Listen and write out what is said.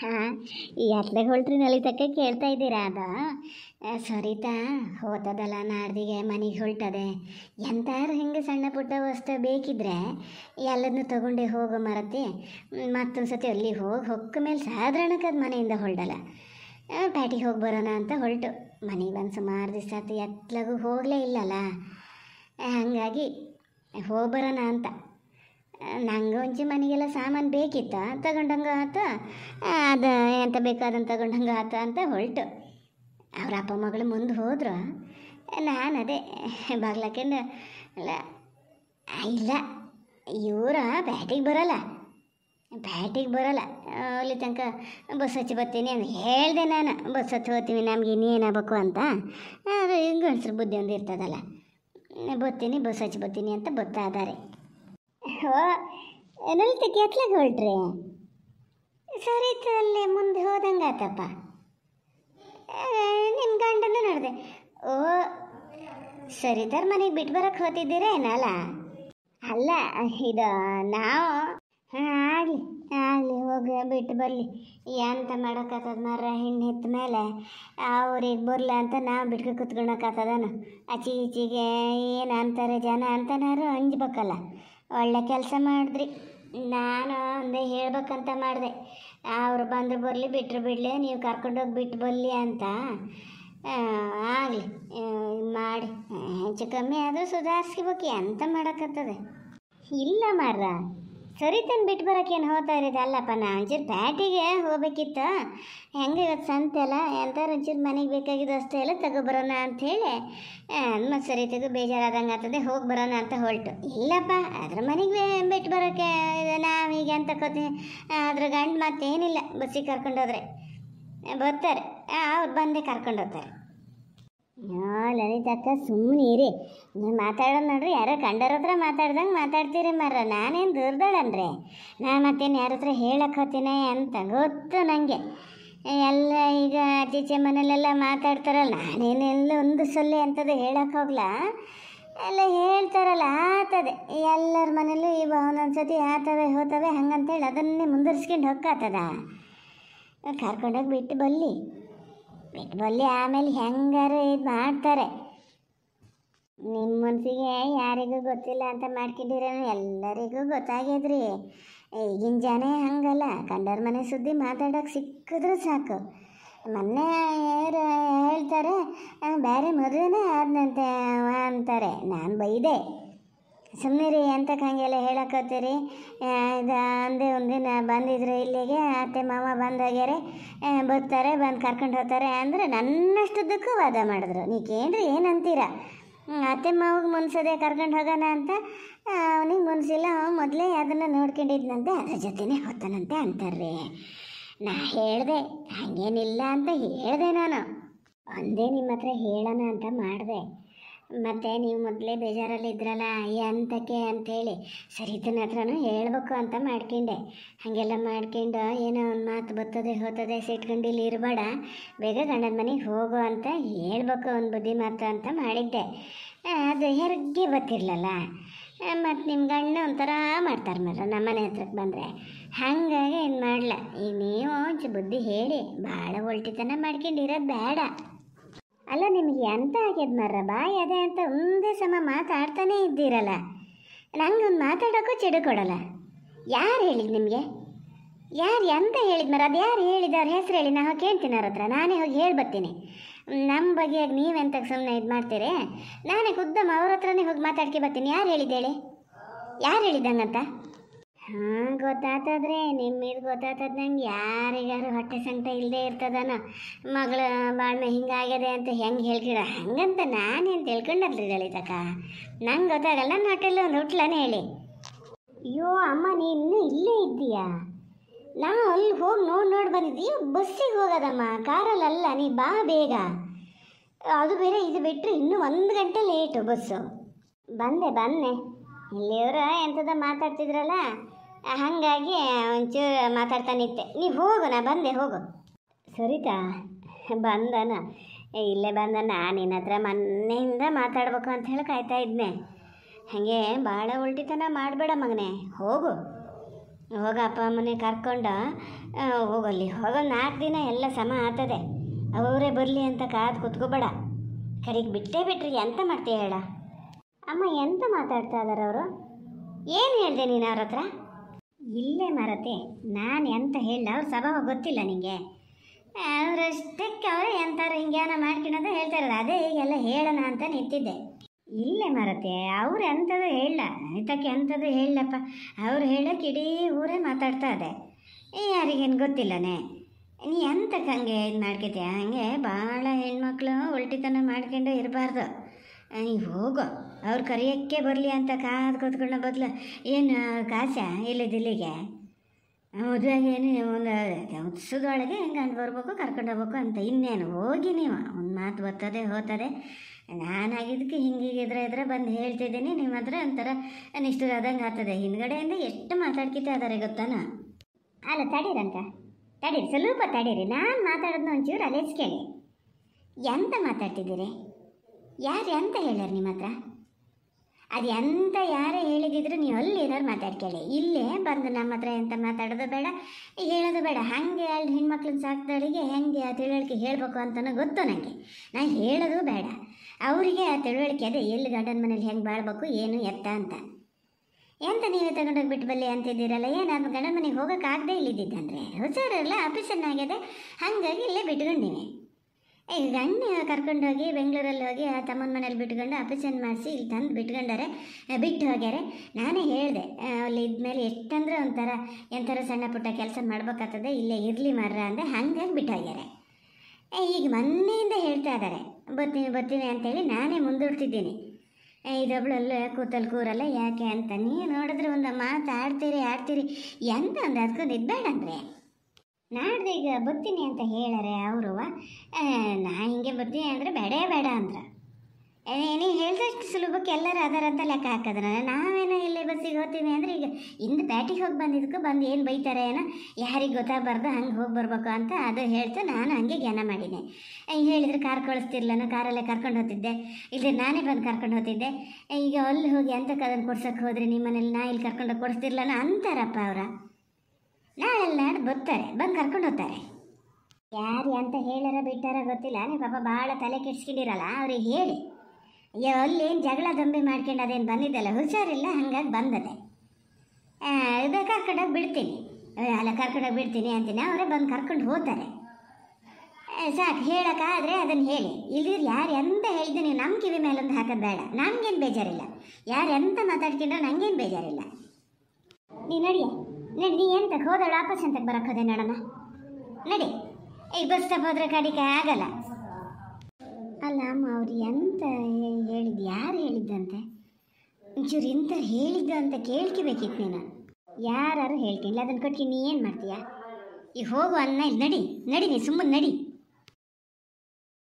ಹಾಂ, ಈ ಅತ್ಲಾಗ ಹೊಳ್ಟ್ರಿ ನಲಿ ತಕ್ಕ ಕೇಳ್ತಾ ಇದ್ದೀರಾ ಅದ ಸರಿತಾ ಹೋತದಲ್ಲ ನಾಡ್ದಿಗೆ ಮನೆಗೆ ಹೊಲ್ಟದೆ. ಎಂತಾರು ಹಿಂಗೆ ಸಣ್ಣ ಪುಟ್ಟ ವಸ್ತು ಬೇಕಿದ್ರೆ ಎಲ್ಲದನ್ನೂ ತಗೊಂಡೆ ಹೋಗೋ ಮರತಿ. ಮತ್ತೊಂದು ಸತಿ ಅಲ್ಲಿ ಹೊಕ್ಕ ಮೇಲೆ ಸಾಧಾರಣಕ್ಕೆ ಅದು ಮನೆಯಿಂದ ಹೊರಡಲ್ಲ. ಪ್ಯಾಟಿಗೆ ಹೋಗಿ ಬರೋಣ ಅಂತ ಹೊರಟು ಮನೆಗೆ ಬಂದು ಸುಮಾರು ದಿವಸ ಆಯ್ತು, ಎತ್ಲಾಗೂ ಹೋಗಲೇ ಇಲ್ಲಲ್ಲ. ಹಾಗಾಗಿ ಹೋಗಿ ಬರೋಣ ಅಂತ ನಂಗೆ ಒಂಚೂರು ಮನೆಗೆಲ್ಲ ಸಾಮಾನು ಬೇಕಿತ್ತ, ತಗೊಂಡಂಗೆ ಆತ. ಅದು ಎಂತ ಬೇಕಾದಂತ ತಗೊಂಡಂಗೆ ಆತ ಅಂತ ಹೊರಟು. ಅವ್ರ ಅಪ್ಪ ಮಗಳು ಮುಂದೆ ಹೋದ್ರು. ನಾನು ಅದೇ ಬಾಗ್ಲಾಕೆಂಡು ಅಲ್ಲ ಇಲ್ಲ ಇವರ ಪ್ಯಾಟಿಗೆ ಬರೋಲ್ಲ ಅಲ್ಲಿ ತನಕ ಬಸ್ ಹಚ್ಚಿ ಬರ್ತೀನಿ ಅಂತ ಹೇಳಿದೆ ನಾನು. ಬಸ್ ಹಚ್ಚಿ ಹೋಗ್ತೀವಿ, ನಮ್ಗೆ ಇನ್ನೇನಾಗಬೇಕು ಅಂತ. ಅದು ಗಂಡಸ್ರ ಬುದ್ಧಿ ಒಂದು ಇರ್ತದಲ್ಲ, ಬರ್ತೀನಿ ಬಸ್ ಹಚ್ಚಿ ಬರ್ತೀನಿ ಅಂತ ಬರ್ತಾ ಇದ್ದಾರೆ. ಹೋ ನಲ್ತಕ್ಕೆ ಎತ್ಲಾಗ ಹೊರಟ್ರಿ? ಸರಿತು ಅಲ್ಲೇ ಮುಂದೆ ಹೋದಂಗೆ ಆತಪ್ಪ. ನಿಮ್ಮ ಗಂಡನೂ ನೋಡಿದೆ. ಓ ಸರಿತಾರ ಮನೆಗೆ ಬಿಟ್ಟು ಬರೋಕ್ಕೆ ಹೋಗ್ತಿದ್ದೀರ ಏನಲ್ಲ? ಅಲ್ಲ ಇದು ನಾವು ಆಗಲಿ ಹೋಗಿ ಬಿಟ್ಟು ಬರಲಿ. ಎಂತ ಮಾಡೋಕ್ಕಾಗ್ತದ ಮರ ಹೆಣ್ಣು ಹೆತ್ತ ಮೇಲೆ ಅವ್ರಿಗೆ ಬರಲ ಅಂತ ನಾವು ಬಿಟ್ಕೊ ಕುತ್ಕೊಳಕ್ಕಾಗ್ತದನು? ಆಚೆ ಈಚೆಗೆ ಏನು ಅಂತಾರೆ ಜನ ಅಂತನಾರು ಅಂಜ್ಬೇಕಲ್ಲ. ಒಳ್ಳೆ ಕೆಲಸ ಮಾಡಿದ್ರಿ. ನಾನು ಒಂದೇ ಹೇಳ್ಬೇಕಂತ ಮಾಡಿದೆ, ಅವ್ರು ಬಂದರು ಬರಲಿ ಬಿಟ್ಟರು ಬಿಡಲಿ, ನೀವು ಕರ್ಕೊಂಡೋಗಿ ಬಿಟ್ಟು ಬರಲಿ ಅಂತ. ಆಗಲಿ ಮಾಡಿ ಹೆಚ್ಚು ಕಮ್ಮಿ ಆದರೂ ಸುಧಾರಿಸ್ಬೇಕು. ಎಂತ ಮಾಡೋಕ್ಕತ್ತದೆ? ಇಲ್ಲ ಮಾರ್ರ, ಸರಿತೇನು ಬಿಟ್ಟು ಬರೋಕ್ಕೇನು ಹೋಗ್ತಾ ಇರೋದು ಅಲ್ಲಪ್ಪ. ನಾ ಒಂಚೂರು ಪ್ಯಾಟಿಗೆ ಹೋಗ್ಬೇಕಿತ್ತು. ಹೆಂಗೆ ಇವತ್ತು ಸಂತೆ ಅಲ್ಲ, ಎಂಥವ್ರು ಒಂಚೂರು ಮನೆಗೆ ಬೇಕಾಗಿದ್ದು ಅಷ್ಟೇ ಎಲ್ಲ ತಗೊಬರೋಣ ಅಂಥೇಳಿ ಮತ್ತು ಸರಿತೆಗೂ ಬೇಜಾರಾದಂಗೆ ಆಗ್ತದೆ, ಹೋಗಿ ಬರೋಣ ಅಂತ ಹೊರಟು. ಇಲ್ಲಪ್ಪ ಅದ್ರ ಮನೆಗೆ ಬಿಟ್ಟು ಬರೋಕ್ಕೆ ನಾವೀಗ ಅಂತ ಕೋತೀನಿ. ಅದ್ರ ಗಂಡು ಮತ್ತೇನಿಲ್ಲ, ಬಸ್ಸಿಗೆ ಕರ್ಕೊಂಡೋದ್ರೆ ಬರ್ತಾರೆ, ಅವ್ರು ಬಂದೇ ಕರ್ಕೊಂಡೋಗ್ತಾರೆ. ಲಲಿತಕ್ಕ ಸುಮ್ಮನೆ ಇರಿ, ನೀವು ಮಾತಾಡೋದು ನೋಡ್ರಿ ಯಾರೋ ಕಂಡರ ಹತ್ರ ಮಾತಾಡ್ದಂಗೆ ಮಾತಾಡ್ತೀರಿ ಮರ. ನಾನೇನು ದೂರದಳನ್ರಿ, ನಾನು ಮತ್ತೇನು ಯಾರ ಹತ್ರ ಹೇಳಕ್ಕೆ ಹೋಗ್ತೀನಿ ಅಂತ ಗೊತ್ತು ನನಗೆ. ಎಲ್ಲ ಈಗ ಆಚೀಚೆ ಮನೇಲೆಲ್ಲ ಮಾತಾಡ್ತಾರಲ್ಲ, ನಾನೇನೆಲ್ಲ ಒಂದು ಸೊಲ್ಲೆ ಅಂಥದ್ದು ಹೇಳಕ್ಕೆ ಹೋಗ್ಲಾ. ಎಲ್ಲ ಹೇಳ್ತಾರಲ್ಲ ಆತದೆ, ಎಲ್ಲರ ಮನೇಲೂ ಈಗ ಒಂದೊಂದು ಸತಿ ಆತವೆ ಹೋತವೆ ಹಂಗಂತೇಳಿ ಅದನ್ನೇ ಮುಂದುವರ್ಸ್ಕೊಂಡು ಹೋಗ್ಕಾತದ. ಕರ್ಕೊಂಡೋಗಿ ಬಿಟ್ಟು ಬಲ್ಲಿ ಆಮೇಲೆ ಹೆಂಗಾರು ಇದು ಮಾಡ್ತಾರೆ. ನಿಮ್ಮ ಮನಸ್ಸಿಗೆ ಯಾರಿಗೂ ಗೊತ್ತಿಲ್ಲ ಅಂತ ಮಾಡ್ಕೊಂಡಿರೇನು, ಎಲ್ಲರಿಗೂ ಗೊತ್ತಾಗ್ಯದ್ರಿ. ಈಗಿನ ಜನ ಹಂಗಲ್ಲ, ಕಂಡರ ಮನೆ ಸುದ್ದಿ ಮಾತಾಡೋಕೆ ಸಿಕ್ಕಿದ್ರೂ ಸಾಕು. ಮೊನ್ನೆ ಹೇಳ್ತಾರೆ ಬೇರೆ ಮದುವೆನೇ ಆದನಂತೆ ಅಂತಾರೆ. ನಾನು ಬೈದೆ, ಸುಮ್ಮನೆ ಎಂತಕ್ಕೆ ಹಾಗೆಲ್ಲ ಹೇಳಕತ್ತೀರಿ. ಇದು ಅಂದೇ ಒಂದಿನ ಬಂದಿದ್ರು ಇಲ್ಲಿಗೆ, ಅತ್ತೆ ಮಾವ ಬಂದಾಗ್ಯಾರೆ, ಬರ್ತಾರೆ, ಬಂದು ಕರ್ಕೊಂಡು ಹೋಗ್ತಾರೆ ಅಂದರೆ ನನ್ನಷ್ಟುದಕ್ಕೂ ವಾದ ಮಾಡಿದ್ರು. ನೀಕೇನ್ರಿ ಏನಂತೀರ? ಅತ್ತೆ ಮಾವಿಗೆ ಮುನ್ಸದೆ ಕರ್ಕೊಂಡು ಹೋಗೋಣ ಅಂತ, ಅವನಿಗೆ ಮುನ್ಸಿಲ್ಲ, ಅವ್ನು ಮೊದಲೇ ಅದನ್ನು ನೋಡ್ಕೊಂಡಿದ್ನಂತೆ, ಅದ್ರ ಜೊತೆನೇ ಹೋಗ್ತಾನಂತೆ ಅಂತಾರ್ರಿ. ನಾ ಹೇಳಿದೆ ಹಾಗೇನಿಲ್ಲ ಅಂತ ಹೇಳಿದೆ. ನಾನು ಒಂದೇ ನಿಮ್ಮ ಹತ್ರ ಹೇಳೋಣ ಅಂತ ಮಾಡಿದೆ. ಮತ್ತು ನೀವು ಮೊದಲೇ ಬೇಜಾರಲ್ಲಿ ಇದ್ರಲ್ಲ ಎಂತಕ್ಕೆ ಅಂಥೇಳಿ ಸರಿತನ ಹತ್ರನೂ ಹೇಳ್ಬೇಕು ಅಂತ ಮಾಡ್ಕೊಂಡೆ. ಹಾಗೆಲ್ಲ ಮಾಡ್ಕೊಂಡು ಏನೋ ಒಂದು ಮಾತು ಬರ್ತದೆ ಹೋಗ್ತದೆ ಸಿಟ್ಕೊಂಡು ಇಲ್ಲಿ ಇರಬೇಡ, ಬೇಗ ಗಂಡನ ಮನೆಗೆ ಹೋಗು ಅಂತ ಹೇಳ್ಬೇಕು ಒಂದು ಬುದ್ಧಿ ಮಾತು ಅಂತ ಮಾಡಿದ್ದೆ. ಅದು ಹೆರಿಗೆ ಗೊತ್ತಿರಲಿಲ್ಲ. ಮತ್ತು ನಿಮ್ಮ ಗಂಡ ಒಂಥರ ಮಾಡ್ತಾರೆ ಮಾತ್ರ ನಮ್ಮ ಮನೆ ಹತ್ರಕ್ಕೆ ಬಂದರೆ. ಹಾಗಾಗಿ ಏನು ಮಾಡಲ, ಈಗ ನೀವು ಒಂಚೂರು ಬುದ್ಧಿ ಹೇಳಿ, ಭಾಳ ಒಲ್ಟಿತನ ಮಾಡ್ಕೊಂಡಿರೋದು ಬೇಡ. ಅಲ್ಲ ನಿಮಗೆ ಎಂತ ಆಗ್ಯದ ಮರ್ರ, ಬಾಯಿ ಅದೇ ಅಂತ ಒಂದೇ ಸಮ ಮಾತಾಡ್ತಾನೇ ಇದ್ದೀರಲ್ಲ. ನಂಗೆ ಒಂದು ಮಾತಾಡೋಕ್ಕೂ ಚಿಡು ಕೊಡಲ್ಲ. ಯಾರು ಹೇಳಿದ್ದು ನಿಮಗೆ? ಯಾರು ಎಂತ ಹೇಳಿದ ಮರ? ಅದು ಯಾರು ಹೇಳಿದವ್ರ ಹೆಸರು ಹೇಳಿ ನಾವು ಕೇಳ್ತೀನಿ ಅವ್ರ ಹತ್ರ, ನಾನೇ ಹೋಗಿ ಹೇಳ್ಬರ್ತೀನಿ. ನಮ್ಮ ಬಗೆಯಾಗಿ ನೀವೆಂತಕ್ಕೆ ಸುಮ್ಮನೆ ಇದು ಮಾಡ್ತೀರಿ? ನಾನೇ ಖುದ್ದಮ್ಮ ಅವ್ರ ಹತ್ರನೇ ಹೋಗಿ ಮಾತಾಡ್ಕೆ ಬರ್ತೀನಿ. ಯಾರು ಹೇಳಿದ್ದೇಳಿ? ಯಾರು ಹೇಳಿದಂಗಂತ? ಹಾಂ ಗೊತ್ತಾತದ್ರೆ, ನಿಮ್ಮಿದು ಗೊತ್ತಾತದ. ನಂಗೆ ಯಾರಿಗಾರು ಹೊಟ್ಟೆ ಸಂಕಟ ಇಲ್ಲದೆ ಇರ್ತದನೋ, ಮಗಳ ಬಾಳ್ಮೆ ಹಿಂಗಾಗ್ಯದೆ ಅಂತ ಹೆಂಗೆ ಹೇಳ್ಕಿಡ ಹಂಗಂತ ನಾನೇನು ತಿಳ್ಕೊಂಡಲ್ರಿ ಲಲಿತಕ್ಕ. ನಂಗೆ ಗೊತ್ತಾಗಲ್ಲ, ನನ್ನ ಹೊಟ್ಟೆಲ್ಲ ಒಂದು ಹುಟ್ಲನೇ ಹೇಳಿ. ಅಯ್ಯೋ ಅಮ್ಮ, ನೀ ಇನ್ನೂ ಇಲ್ಲೇ ಇದ್ದೀಯಾ? ನಾವು ಅಲ್ಲಿ ಹೋಗಿ ನೋಡಿ ಬಂದಿದ್ದೀವಿ. ಬಸ್ಸಿಗೆ ಹೋಗೋದಮ್ಮ, ಕಾರಲ್ಲಲ್ಲ. ನೀ ಬಾ ಬೇಗ. ಅದು ಬೇರೆ ಇದು ಬಿಟ್ಟರೆ ಇನ್ನೂ 1 ಗಂಟೆ ಲೇಟು ಬಸ್ಸು. ಬಂದೆ ಇಲ್ಲಿಯವರು ಎಂಥದ ಮಾತಾಡ್ತಿದ್ರಲ್ಲ, ಹಾಗಾಗಿ ಒಂಚೂರು ಮಾತಾಡ್ತಾನಿತ್ತೆ. ನೀವು ಹೋಗು, ನಾ ಬಂದೆ, ಹೋಗು. ಸರಿತಾ ಬಂದನ? ಇಲ್ಲೇ ಬಂದ. ನಾನು ನಿನ್ನ ಹತ್ರ ಮೊನ್ನೆಯಿಂದ ಮಾತಾಡ್ಬೇಕು ಅಂತ ಹೇಳಿ ಕಾಯ್ತಾ ಇದ್ದೆ. ಹಾಗೆ ಭಾಳ ಉಲ್ಟಿತನ ಮಾಡಬೇಡ ಮಗನೇ, ಹೋಗು. ಹೋಗ ಅಪ್ಪ ಅಮ್ಮನೇ ಕರ್ಕೊಂಡು ಹೋಗಲ್ಲಿ ಹೋಗೋ 4 ದಿನ ಎಲ್ಲ ಸಮ ಆಗ್ತದೆ. ಅವರೇ ಬರಲಿ ಅಂತ ಕಾದು ಕೂತ್ಕೋಬೇಡ. ಕಡೆಗೆ ಬಿಟ್ಟೇ ಬಿಟ್ರಿ ಎಂತ ಮಾಡ್ತೀಯ ಹೇಳ. ಅಮ್ಮ ಎಂತ ಮಾತಾಡ್ತಾ ಇದ್ದಾರೆ ಅವರು? ಏನು ಹೇಳಿದೆ ನೀನು ಅವ್ರ ಹತ್ರ? ಇಲ್ಲೇ ಮರತೆ, ನಾನು ಎಂತ ಹೇಳ ಅವ್ರ ಸ್ವಭಾವ ಗೊತ್ತಿಲ್ಲ ನಿನಗೆ. ಅವರಷ್ಟಕ್ಕೆ ಅವರು ಎಂತಾರು ಹಿಂಗ್ಯಾನ ಮಾಡ್ಕೊಳೋದು ಹೇಳ್ತಾ ಇರೋದು. ಅದೇ ಈಗೆಲ್ಲ ಹೇಳೋಣ ಅಂತ ನಿಂತಿದ್ದೆ. ಇಲ್ಲೇ ಮರತೆ, ಅವ್ರು ಎಂಥದ್ದು ಹೇಳ ಇದಕ್ಕೆ ಎಂಥದ್ದು ಹೇಳಪ್ಪ. ಅವ್ರು ಹೇಳೋಕೆ ಇಡೀ ಊರೇ ಮಾತಾಡ್ತಾ ಇದೆ. ಯಾರಿಗೇನು ಗೊತ್ತಿಲ್ಲನೇ. ನೀ ಎಂತಕ್ಕೆ ಹಂಗೆ ಇದು ಮಾಡ್ಕೊತೀಯ? ಹಂಗೆ ಭಾಳ ಹೆಣ್ಮಕ್ಳು ಉಲ್ಟಿತನ ಮಾಡ್ಕೊಂಡು ಇರಬಾರ್ದು. ನೀವು ಹೋಗೋ, ಅವ್ರು ಕರೆಯೋಕ್ಕೆ ಬರಲಿ ಅಂತ ಕಾದು ಕೂತ್ಕೊಳ್ಳೋ ಬದಲು ಏನು ಕಾಸ ಇಲ್ಲಿಗೆ ಮದುವೆಗೆ ಏನು ಒಂದು ಉತ್ಸವದೊಳಗೆ ಹೆಂಗಂಡು ಬರ್ಬೇಕು, ಕರ್ಕೊಂಡು ಹೋಗ್ಬೇಕು ಅಂತ. ಇನ್ನೇನು ಹೋಗಿ ನೀವು ಒಂದು ಮಾತು ಬರ್ತದೆ ಹೋಗ್ತದೆ. ನಾನಾಗಿದ್ದಕ್ಕೆ ಹಿಂಗಿದ್ರೆ ಬಂದು ಹೇಳ್ತಿದ್ದೀನಿ, ನಿಮ್ಮ ಹತ್ರ ಒಂಥರ ನಿಷ್ಠುರಾದಂಗೆ ಆಗ್ತದೆ. ಹಿಂದ್ಗಡೆಯಿಂದ ಎಷ್ಟು ಮಾತಾಡ್ಕಿತಾ ಇದ್ದಾರೆ ಗೊತ್ತಾನ? ಅಲ್ಲ ತಡೀರಿ, ಸ್ವಲ್ಪ ತಡೀರಿ. ನಾನು ಮಾತಾಡೋದನ್ನ ಒಂಚೂರು ಅಲೆಸ್ಕೇಳಿ. ಎಂತ ಮಾತಾಡ್ತಿದ್ದೀರಿ? ಯಾರು ಎಂತ ಹೇಳ್ಯಾರ ನಿಮ್ಮ ಹತ್ರ? ಅದು ಎಂತ ಯಾರೇ ಹೇಳಿದಿದ್ರು ನೀವು ಅಲ್ಲಿ ಏನಾರು ಮಾತಾಡ್ಕೊಳ್ಳಿ. ಇಲ್ಲೇ ಬಂದು ನಮ್ಮ ಹತ್ರ ಎಂತ ಮಾತಾಡೋದು ಬೇಡ, ಹೇಳೋದು ಬೇಡ. ಹಾಗೆ ಅಲ್ಲಿ ಹೆಣ್ಮಕ್ಳನ್ನ ಸಾಕ್ದವರಿಗೆ ಹೆಂಗೆ ಆ ತಿಳುವಳಿಕೆ ಹೇಳಬೇಕು ಅಂತಲೂ ಗೊತ್ತು ನನಗೆ. ನಾನು ಹೇಳೋದು ಬೇಡ. ಅವರಿಗೆ ಆ ತಿಳುವಳಿಕೆ ಅದೇ, ಎಲ್ಲಿ ಗಂಡನ ಮನೇಲಿ ಹೆಂಗೆ ಬಾಳ್ಬೇಕು ಏನು ಎತ್ತ ಅಂತ. ಎಂತ ನೀವೇ ತಗೊಂಡೋಗಿ ಬಿಟ್ಟು ಬಲ್ಲಿ ಅಂತಿದ್ದೀರಲ್ಲ. ಏನಾದ್ರು ಗಂಡನ ಮನೆಗೆ ಹೋಗೋಕ್ಕಾಗದೇ ಇಲ್ಲಿದ್ದಂದರೆ ಹುಷಾರಿರಲ್ಲ, ಆಪರೇಷನ್ ಆಗಿದೆ, ಹಾಗಾಗಿ ಇಲ್ಲೇ ಬಿಟ್ಕೊಂಡಿನಿ. ಈಗ ಗಂಡ ಕರ್ಕೊಂಡೋಗಿ ಬೆಂಗಳೂರಲ್ಲಿ ಹೋಗಿ ಆ ತಮ್ಮನ ಮನೇಲಿ ಬಿಟ್ಕೊಂಡು ಆಪರೇಷನ್ ಮಾಡಿಸಿ ಇಲ್ಲಿ ತಂದು ಬಿಟ್ಕೊಂಡಾರೆ, ಬಿಟ್ಟು ಹೋಗ್ಯಾರೆ. ನಾನೇ ಹೇಳಿದೆ ಅಲ್ಲಿ ಇದ್ಮೇಲೆ ಎಷ್ಟಂದ್ರೆ ಒಂಥರ ಎಂಥರ ಸಣ್ಣ ಪುಟ್ಟ ಕೆಲಸ ಮಾಡ್ಬೇಕಾಗ್ತದೆ, ಇಲ್ಲೇ ಇರಲಿ ಮರ್ರ ಅಂದೆ. ಹಾಗಾಗಿ ಬಿಟ್ಟು ಹೋಗ್ಯಾರೆ. ಈಗ ಮೊನ್ನೆಯಿಂದ ಹೇಳ್ತಾ ಇದ್ದಾರೆ ಬರ್ತೀನಿ ಅಂತೇಳಿ. ನಾನೇ ಮುಂದೂಡ್ತಿದ್ದೀನಿ. ಇದೊಬ್ಳಲ್ಲ ಕೂರಲ್ಲ ಯಾಕೆ ಅಂತ. ನೀವು ನೋಡಿದ್ರೆ ಒಂದು ಮಾತು ಆಡ್ತೀರಿ ಎಂತ ಒಂದು ಅದಕ್ಕೊಂದು ಇದ್ಬೇಡ ಅಂದರೆ. ನಾಡ್ದು ಈಗ ಬರ್ತೀನಿ ಅಂತ ಹೇಳಾರೆ ಅವರು. ನಾ ಹಿಂಗೆ ಬರ್ತೀನಿ ಅಂದರೆ ಬೇಡ ಅಂದ್ರೆ ನೀವು ಹೇಳಿದಷ್ಟು ಸುಲಭಕ್ಕೆ ಎಲ್ಲರೂ ಅದಾರ ಅಂತ ಲೆಕ್ಕ ಹಾಕಿದ್ರೆ ನಾವೇನೋ ಇಲ್ಲೇ ಬಸ್ಸಿಗೆ ಹೋಗ್ತೀವಿ ಅಂದರೆ ಈಗ ಇಂದು ಪ್ಯಾಟಿಗೆ ಹೋಗಿ ಬಂದಿದ್ದಕ್ಕೂ ಬಂದು ಏನು ಬೈತಾರೆ ಏನೋ, ಯಾರಿಗೆ ಗೊತ್ತಾಗಬಾರ್ದು ಹಂಗೆ ಹೋಗಿ ಬರ್ಬೇಕು ಅಂತ ಅದು ಹೇಳ್ತು. ನಾನು ಹಂಗೆ ಜ್ಞಾನ ಮಾಡಿದೆ. ಹೇಳಿದರೆ ಕಾರ್ ಕಳಿಸ್ತಿರ್ಲನೋ, ಕಾರಲ್ಲೇ ಕರ್ಕೊಂಡು ಹೋಗ್ತಿದ್ದೆ, ಇಲ್ಲಿ ನಾನೇ ಬಂದು ಕರ್ಕೊಂಡು ಹೋಗ್ತಿದ್ದೆ. ಈಗ ಅಲ್ಲಿ ಹೋಗಿ ಎಂತಕ್ಕೆ ಅದನ್ನು ಕೊಡ್ಸೋಕ್ಕೆ ಹೋದ್ರಿ ನಿಮ್ಮ ಮನೇಲಿ, ನಾ ಇಲ್ಲಿ ಕರ್ಕೊಂಡೋಗಿ ಕೊಡಿಸ್ತಿರ್ಲನೋ ಅಂತಾರಪ್ಪ ಅವರ. ನಾಳೆ ಬರ್ತಾರೆ, ಬಂದು ಕರ್ಕೊಂಡು ಹೋಗ್ತಾರೆ. ಯಾರು ಅಂತ ಹೇಳಾರ ಬಿಟ್ಟಾರ ಗೊತ್ತಿಲ್ಲ. ನೀವು ಪಾಪ ಭಾಳ ತಲೆ ಕೆಡ್ಸ್ಕೊಂಡಿರಲ್ಲ, ಅವ್ರಿಗೆ ಹೇಳಿ. ಅಲ್ಲೇನು ಜಗಳ ದೊಂಬಿ ಮಾಡ್ಕೊಂಡು ಅದೇನು ಬಂದಿದ್ದಲ್ಲ, ಹುಷಾರಿಲ್ಲ ಹಾಗಾಗಿ ಬಂದದೆ. ಇದು ಕರ್ಕೊಂಡೋಗಿ ಬಿಡ್ತೀನಿ, ಕರ್ಕೊಂಡೋಗಿ ಬಿಡ್ತೀನಿ ಅಂತೀನಿ. ಅವರೇ ಬಂದು ಕರ್ಕೊಂಡು ಹೋಗ್ತಾರೆ. ಸಾಕು, ಹೇಳೋಕ್ಕಾದರೆ ಅದನ್ನು ಹೇಳಿ. ಇಲ್ಲಿದ್ರೆ ಯಾರು ಎಂತ ಹೇಳಿದ್ದು ನೀವು ನಮ್ಮ ಕಿವಿ ಮೇಲೊಂದು ಹಾಕೋದು ಬೇಡ. ನಮಗೇನು ಬೇಜಾರಿಲ್ಲ, ಯಾರು ಎಂತ ಮಾತಾಡ್ಕೊಂಡ್ರೆ ನನಗೇನು ಬೇಜಾರಿಲ್ಲ. ನೀ ನಡಿ, ನೀ ಎಂತಕ್ಕೆ ಹೋದಳು ವಾಪಸ್ ಅಂತಕ್ಕೆ ಬರೋಕ್ಕೋದೆ ನೋಡೋಣ. ನಡಿ, ಈಗ ಬಸ್ ಸ್ಟಾಪ್ ಹೋದ್ರೆ ಕಡಿಕೆ ಆಗಲ್ಲ. ಅಲ್ಲ ಅಮ್ಮ, ಅವ್ರು ಎಂತ ಹೇಳಿದ್ದು, ಯಾರು ಹೇಳಿದ್ದಂತೆ? ಒಂಚೂರು ಇಂಥ ಹೇಳಿದ್ದು ಅಂತ ಕೇಳ್ಕೋಬೇಕಿತ್ತು ನೀನು. ಯಾರು ಹೇಳ್ತೀನಿ, ಅದನ್ನು ಕೊಟ್ಟು ನೀ ಏನು ಮಾಡ್ತೀಯಾ? ಈಗ ಹೋಗು ಅನ್ನ. ಇಲ್ಲಿ ನಡಿ ನೀ ಸುಮ್ಮನೆ ನಡಿ.